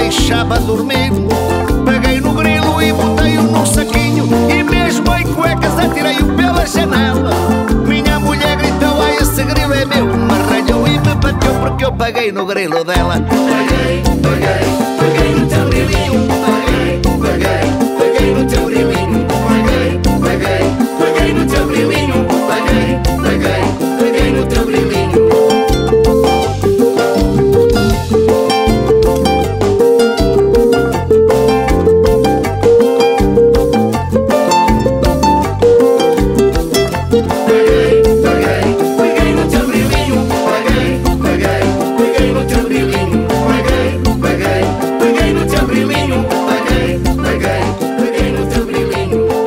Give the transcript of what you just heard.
deixava dormir. Peguei no grilo e botei-o num saquinho, e mesmo em cuecas atirei-o pela janela. Minha mulher gritou: ai, esse grilo é meu. Me arranhou e me bateu porque eu peguei no grilo dela. Peguei, peguei, peguei